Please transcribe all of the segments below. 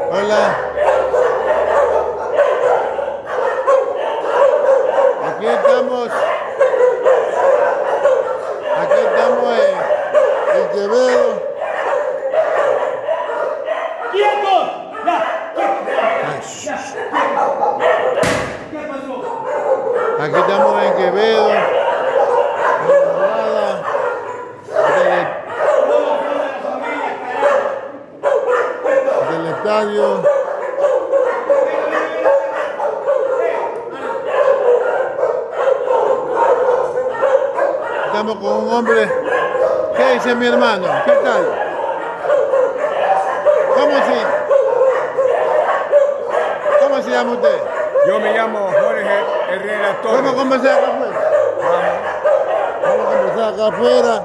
Hola. Aquí estamos. Aquí estamos en Quevedo. ¡Quieto! ¡Ya! ¿Qué pasó? Aquí estamos en Quevedo. Del estadio. Estamos con un hombre. ¿Qué dice mi hermano? ¿Qué tal? ¿Cómo se llama usted? Yo me llamo Jorge Herrera Torres. Vamos a conversar acá afuera. Vamos a conversar acá afuera.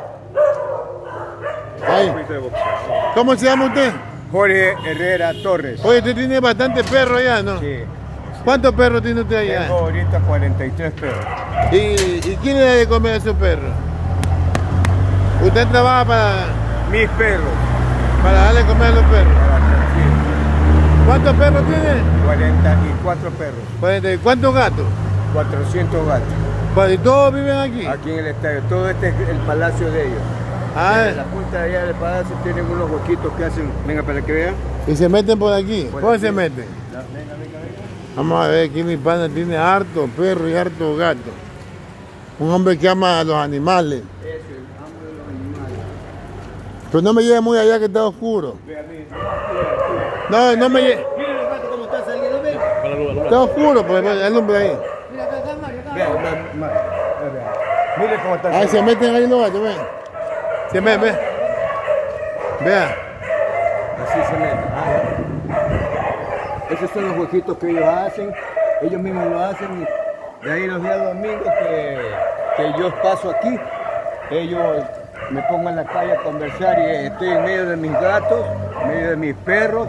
Ahí. ¿Cómo se llama usted? Jorge Herrera Torres. Oye, usted tiene bastante perros allá, ¿no? Sí. ¿Cuántos perros tiene usted allá? Tengo ahorita 43 perros. ¿Y quién le da de comer a esos perros? ¿Usted trabaja para Mis perros. darle de comer a los perros? Sí. ¿Cuántos perros tiene? 44 perros. ¿Cuántos gatos? 400 gatos. ¿Y todos viven aquí? Aquí en el estadio. Todo este es el palacio de ellos. En la punta de allá del palacio tienen unos huequitos que hacen. Venga, para que vean. ¿Y se meten por aquí? Por ¿Cómo aquí. se meten? Venga. Vamos a ver, aquí mi pana tiene harto perro y harto gato. Un hombre que ama a los animales. Eso, el hambre de los animales. Pero no me lleve muy allá que está oscuro. No me lleve. Mira el gato cómo está saliendo, ve. Está oscuro, pues el hombre ahí. Mira acá, Mario, acá. Vean. Mire cómo está. Ahí se meten ahí los gatos, ven. Se meten, ve. Vea. Así se meten. Esos son los huequitos que ellos hacen. Ellos mismos lo hacen. De ahí los días domingos que yo paso aquí, ellos me pongo en la calle a conversar y estoy en medio de mis gatos, en medio de mis perros.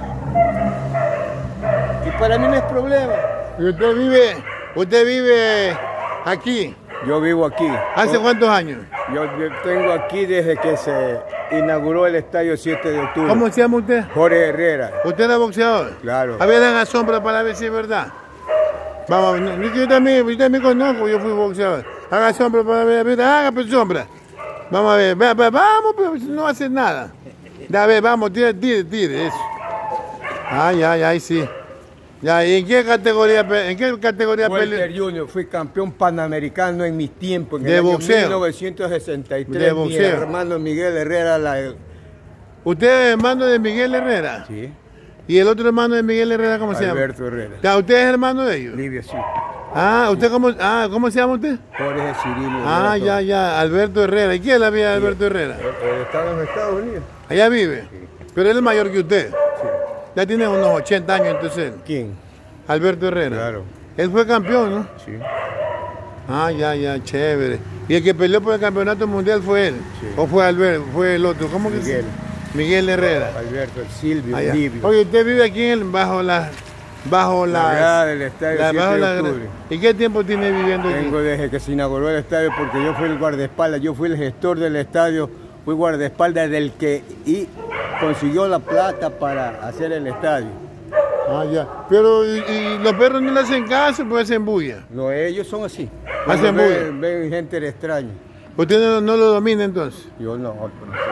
Y para mí no es problema. ¿Y usted vive aquí? Yo vivo aquí. ¿Hace cuántos años? Yo tengo aquí desde que se inauguró el estadio 7 de octubre. ¿Cómo se llama usted? Jorge Herrera. ¿Usted es boxeador? Claro. A ver, haga sombra para ver si es verdad. Vamos, yo también conozco, yo fui boxeador. Haga sombra para ver, haga pues sombra. Vamos a ver, vamos, pero no hace nada. A ver, vamos, tire, eso. Ay, sí. Ya, ¿y en qué categoría pelea? Welter Junior, fui campeón panamericano en mis tiempos, en ¿De el año boxeo? 1963. ¿De boxeo? Mi hermano Miguel Herrera ¿Usted es hermano de Miguel Herrera? Sí. ¿Y el otro hermano de Miguel Herrera cómo se llama? Alberto Herrera. Ya, ¿usted es hermano de ellos? Livia, sí. ¿Cómo se llama usted? Jorge Cirilo. Ya, Alberto Herrera. ¿Y quién es la vida de Alberto Herrera? Está en los Estados Unidos. Allá vive. Sí. Pero él es mayor que usted. Sí. Ya tiene unos 80 años entonces. ¿Quién? Alberto Herrera. Claro. Él fue campeón, ¿no? Sí. Ya, chévere. ¿Y el que peleó por el campeonato mundial fue él? Sí. ¿O fue Alberto? ¿Fue el otro? ¿Cómo que Miguel. Miguel Herrera. Alberto, el Silvio, Allá. Livio. Oye, usted vive aquí bajo la grada del estadio 7 de octubre. ¿Y qué tiempo tiene viviendo aquí? Tengo desde que se inauguró el estadio porque yo fui el guardaespaldas, yo fui el gestor del estadio, fui guardaespaldas del que consiguió la plata para hacer el estadio. Ya. Pero ¿y los perros no le hacen caso pues hacen bulla? No, ellos son así. Hacen Ven gente extraña. ¿Usted no lo domina entonces? Yo no.